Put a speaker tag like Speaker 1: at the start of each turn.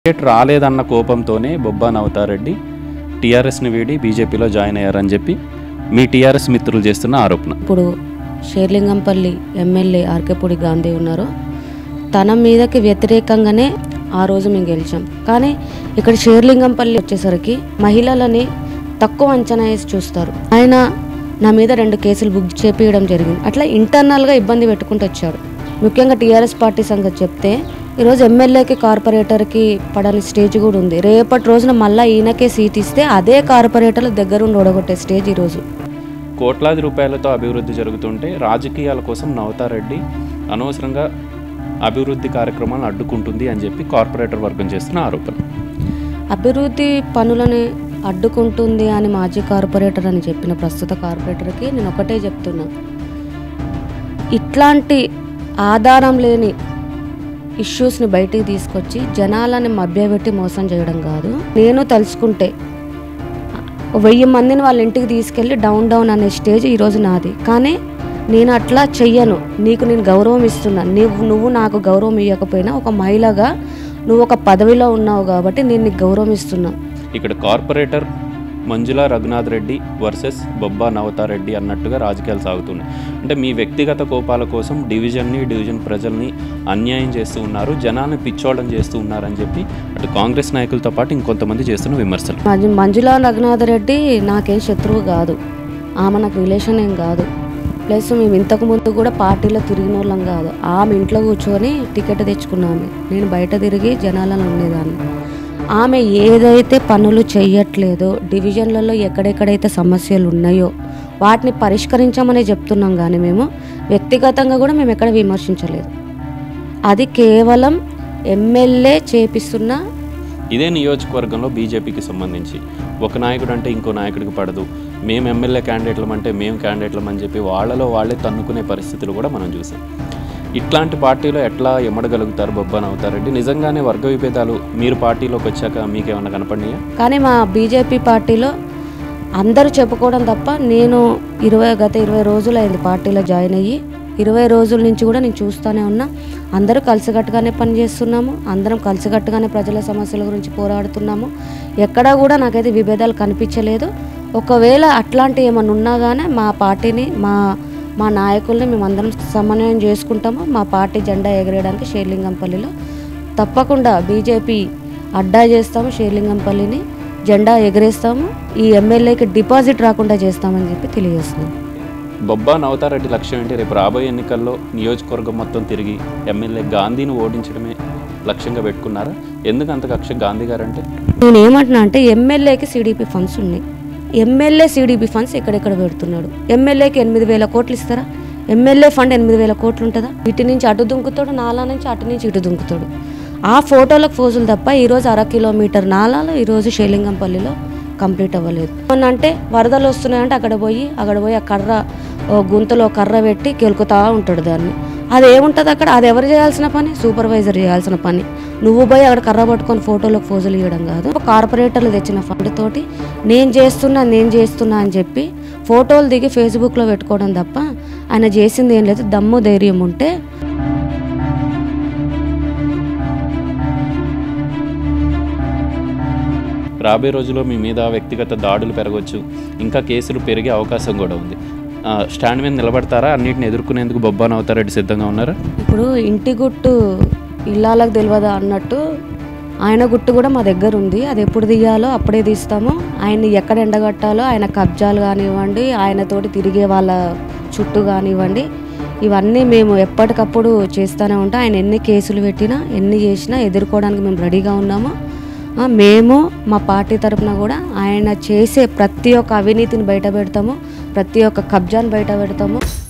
Speaker 1: Ticket రాలేదన్న కోపంతోనే Bobba Navatha Reddy టీఆర్ఎస్ని వీడి బీజేపీలో join అయ్యారని చెప్పి మీ టీఆర్ఎస్ మిత్రులు చేస్తున్న ఆరోపణ.
Speaker 2: ఇప్పుడు షేర్లింగంపల్లి ఎమ్మెల్యే ఆర్కేపూడి గాంధీ ఉన్నారో తన మీదకి వ్యతిరేకంగానే ఆ రోజు మేము గెలిచాం. కానీ ఇక్కడ షేర్లింగంపల్లి వచ్చేసరికి మహిళలని తక్కువ అంచనా వేసి చూస్తారు. ఆయన నా మీద 2 కేసులు బుక్ చేపించడం జరిగింది. అట్లా ఇంటర్నల్గా ఇబ్బంది పెట్టుకుంటూ వచ్చాడు. ముఖ్యంగా టీఆర్ఎస్ పార్టీ సంగతి చెప్తే ఈరోజు ఎమ్మెల్యేకి కార్పొరేటర్కి పడని స్టేజ్ కూడా ఉంది. రేపటి రోజున మళ్ళీ ఈయనకే సీట్ ఇస్తే అదే కార్పొరేటర్ల దగ్గరుండి ఓడగొట్టే స్టేజ్ ఈరోజు.
Speaker 1: కోట్లాది రూపాయలతో అభివృద్ధి జరుగుతుంటే రాజకీయాల కోసం నవతారెడ్డి అనవసరంగా అభివృద్ధి కార్యక్రమాలను అడ్డుకుంటుంది అని చెప్పి కార్పొరేటర్ వర్గం చేస్తున్న ఆరోపణ.
Speaker 2: అభివృద్ధి పనులని అడ్డుకుంటుంది అని మాజీ కార్పొరేటర్ అని చెప్పిన ప్రస్తుత కార్పొరేటర్కి నేను ఒకటే చెప్తున్నా, ఇట్లాంటి ఆధారం లేని ఇష్యూస్ని బయటికి తీసుకొచ్చి జనాలని మభ్యపెట్టి మోసం చేయడం కాదు. నేను తలుచుకుంటే 1000 మందిని వాళ్ళ ఇంటికి తీసుకెళ్ళి డౌన్ అనే స్టేజ్ ఈరోజు నాది. కానీ నేను అట్లా చెయ్యను. నీకు నేను గౌరవం ఇస్తున్నా. నువ్వు నాకు గౌరవం ఇవ్వకపోయినా ఒక మహిళగా నువ్వు ఒక పదవిలో ఉన్నావు కాబట్టి నేను నీకు గౌరవం ఇస్తున్నా.
Speaker 1: ఇక్కడ కార్పొరేటర్ మంజుల రఘునాథ్ రెడ్డి వర్సెస్ బొబ్బా నవతారెడ్డి అన్నట్టుగా రాజకీయాలు సాగుతున్నాయి. అంటే మీ వ్యక్తిగత కోపాల కోసం డివిజన్ ప్రజల్ని అన్యాయం చేస్తూ ఉన్నారు, జనాన్ని పిచ్చోళం చేస్తూ ఉన్నారని చెప్పి అటు కాంగ్రెస్ నాయకులతో పాటు ఇంకొంతమంది చేస్తున్న విమర్శలు.
Speaker 2: మంజుల రఘునాథ్ రెడ్డి నాకేం శత్రువు కాదు, ఆమె నాకు రిలేషన్ ఏం కాదు. ప్లస్ మేము ఇంతకు ముందు కూడా పార్టీలో తిరిగిన వాళ్ళం కాదు. ఆమె ఇంట్లో కూర్చొని టికెట్ తెచ్చుకున్నాము. నేను బయట తిరిగి జనాలను ఉండేదాన్ని. ఆమె ఏదైతే పనులు చేయట్లేదో, డివిజన్లలో ఎక్కడెక్కడైతే సమస్యలు ఉన్నాయో వాటిని పరిష్కరించమనే చెప్తున్నాం. కానీ మేము వ్యక్తిగతంగా కూడా మేము ఎక్కడ విమర్శించలేదు. అది కేవలం ఎమ్మెల్యే చేపిస్తున్న.
Speaker 1: ఇదే నియోజకవర్గంలో బీజేపీకి సంబంధించి ఒక నాయకుడు అంటే ఇంకో నాయకుడికి పడదు, మేము ఎమ్మెల్యే క్యాండిడేట్లం అంటే మేము క్యాండిడేట్లం అని చెప్పి వాళ్ళలో వాళ్ళే తన్నుకునే పరిస్థితులు కూడా మనం చూసాం. ఇట్లాంటి పార్టీలో ఎట్లా ఎమ్మడగలుగుతారు బొబ్బా నవతారెడ్డి? నిజంగానే వర్గ విభేదాలు మీరు పార్టీలోకి వచ్చాక మీకేమన్నా కనపడినాయా?
Speaker 2: కానీ మా బీజేపీ పార్టీలో అందరూ చెప్పుకోవడం తప్ప, నేను గత 20 రోజులు అయింది పార్టీలో జాయిన్ అయ్యి. 20 రోజుల నుంచి కూడా నేను చూస్తూనే ఉన్నా. అందరూ కలిసికట్టుగానే పనిచేస్తున్నాము, అందరం కలిసికట్టుగానే ప్రజల సమస్యల గురించి పోరాడుతున్నాము. ఎక్కడా కూడా నాకైతే విభేదాలు కనిపించలేదు. ఒకవేళ అట్లాంటి ఏమన్నా ఉన్నా కానీ మా పార్టీని మా నాయకుల్ని మేమందరం సమన్వయం చేసుకుంటాము. మా పార్టీ జెండా ఎగరేయడానికి షేర్లింగంపల్లిలో తప్పకుండా బీజేపీ అడ్డా చేస్తాము. షేర్లింగంపల్లిని జెండా ఎగరేస్తాము. ఈ ఎమ్మెల్యేకి డిపాజిట్ రాకుండా చేస్తామని చెప్పి తెలియజేస్తున్నాం.
Speaker 1: బొబ్బా నవతారెడ్డి లక్ష్యం ఏంటి? రేపు రాబోయే ఎన్నికల్లో నియోజకవర్గం మొత్తం తిరిగి ఎమ్మెల్యే గాంధీని ఓడించడమే లక్ష్యంగా పెట్టుకున్నారా? ఎందుకు అంత కక్ష గాంధీ గారు అంటే?
Speaker 2: నేను ఏమంటున్నా అంటే, ఎమ్మెల్యేకి సిడిపి ఫండ్స్ ఉన్నాయి. ఎమ్మెల్యే సిడిపి ఫండ్స్ ఎక్కడెక్కడ పెడుతున్నాడు? ఎమ్మెల్యేకి 8,000 కోట్లు ఇస్తారా? ఎమ్మెల్యే ఫండ్ 8,000 కోట్లు ఉంటుందా? ఇటు నుంచి అటు దుంకుతాడు, నాలా నుంచి అటు నుంచి ఇటు దుంకుతాడు. ఆ ఫోటోలకు ఫోజులు తప్ప ఈరోజు 1/2 కిలోమీటర్ నాలాలు ఈరోజు షేర్లింగంపల్లిలో కంప్లీట్ అవ్వలేదు. అంటే వరదలు వస్తున్నాయంటే అక్కడ పోయి ఆ కర్ర గుంతలో కర్ర పెట్టి కెలుకుతా ఉంటాడు దాన్ని. అది ఏముంటుంది అక్కడ? అది ఎవరు చేయాల్సిన పని? సూపర్వైజర్ చేయాల్సిన పని. నువ్వు పోయి అక్కడ కర్ర పట్టుకొని ఫోటోలకు ఫోజులు ఇవ్వడం కాదు. కార్పొరేటర్లు తెచ్చిన ఫండ్ తోటి నేను చేస్తున్నా అని చెప్పి ఫోటోలు దిగి ఫేస్బుక్లో పెట్టుకోవడం తప్ప ఆయన చేసింది ఏం లేదు. దమ్ము ధైర్యం ఉంటే
Speaker 1: రాబోయే రోజుల్లో మీ మీద వ్యక్తిగత దాడులు పెరగవచ్చు, ఇంకా కేసులు పెరిగే అవకాశం కూడా ఉంది. స్టాండ్ మీద నిలబడతారా? అన్నిటిని ఎదుర్కొనేందుకు బొబ్బా నవతారెడ్డి సిద్ధంగా ఉన్నారా?
Speaker 2: ఇప్పుడు ఇంటి గుట్టు ఇల్లాలకు తెలియదా అన్నట్టు ఆయన గుట్టు కూడా మా దగ్గర ఉంది. అది ఎప్పుడు తీయాలో అప్పుడే తీస్తాము. ఆయన్ని ఎక్కడ ఎండగట్టాలో ఆయన కబ్జాలు కానివ్వండి, ఆయనతోటి తిరిగే వాళ్ళ చుట్టూ కానివ్వండి, ఇవన్నీ మేము ఎప్పటికప్పుడు చేస్తూనే ఉంటాం. ఆయన ఎన్ని కేసులు పెట్టినా ఎన్ని చేసినా ఎదుర్కోవడానికి మేము రెడీగా ఉన్నాము. మేము మా పార్టీ తరఫున కూడా ఆయన చేసే ప్రతి ఒక్క అవినీతిని బయట పెడతాము, ప్రతి ఒక్క కబ్జాను బయట పెడతాము.